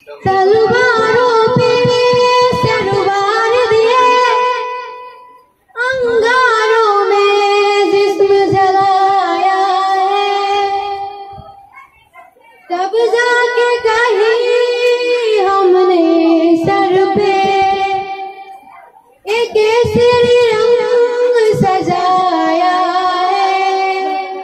तलवारों पे सरवार दिए, अंगारों में जिस्म जलाया है। तब जाके कहीं हमने सर पे एक केसरी रंग सजाया है।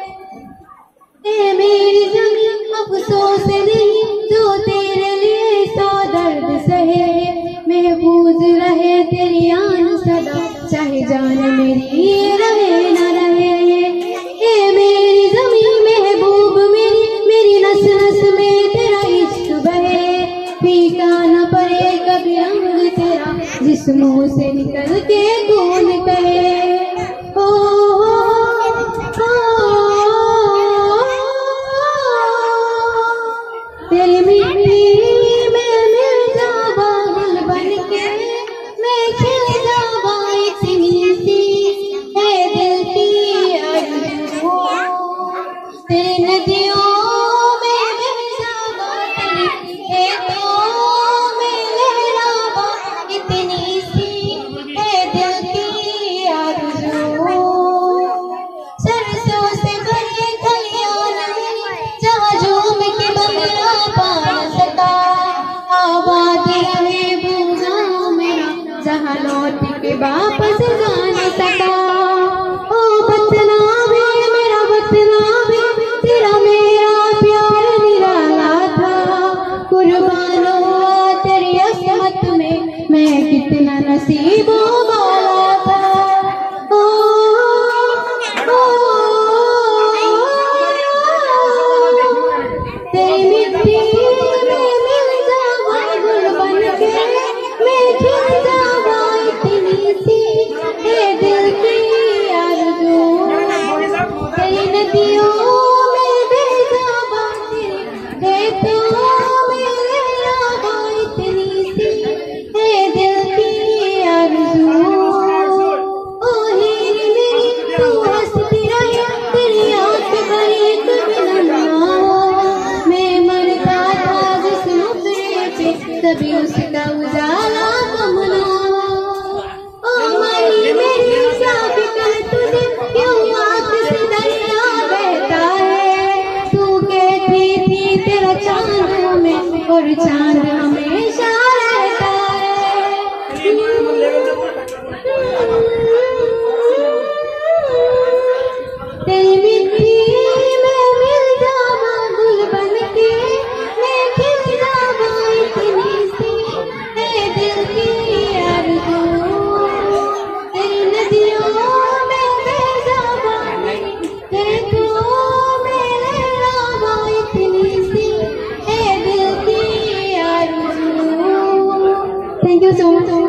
ए मेरी ज़मीं अफसोस नहीं जो तेरे लिए सौ दर्द सहे, महफूज रहे तेरी आन सदा, चाहे जान मेरी रहे न रहे। ए मेरी ज़मीं महबूब मेरी, मेरी नस नस में तेरा इश्क बहे, फीका न पड़े कभी रंग तेरा, जिस्मों से निकल के कौन कहे। तेरी मिट्टी में मिल जावा गुल बनके, मैं खिल जावा इतनी सी है दिल की आरज़ू। तेरी नदियों में बह जावा, तेरी खेतों में लहरावा इतनी सी है दिल की आरज़ू। सरसों से भरे खलियान में जहाँ झूम के बंगला पा न सका, आबाद रहे वो गाँव मेरा जहाँ लौट के वापस जा न सका। ओ बतना भी मेरा बतना भी, तेरा मेरा प्यार निराला था, कुर्बान हुआ तेरी असमत में मैं कितना नसीबों वाला था। तेरी मिट्टी में मिल जावा गुल बनके, मैं खिल जावा इतनी सी है दिल की आरज़ू। तेरी नदियों में बह जावा, तेरे खेतों में लहरावा इतनी सी है दिल की आरज़ू। ओ हीर मेरी तू हंसती रहे, तेरी आँख भरी कभी न हो, मैं मरता था जिस नुकरे पे कभी उसका उजाला कम न हो। ओ माही मेरी क्या फिक्र तुझे, क्यों आँख से दरिया बहता है। तू कहती थी तेरा चांद में और चांद हमेशा रहता है। तेरी मिट्टी में मिल जावा गुल बनके, मैं खिल जावा इतनी सी है दिल की आरज़ू। तेरी नदियों में बह जावा, खेतों में लहरावा इतनी सी है दिल की आरज़ू। Thank you so much.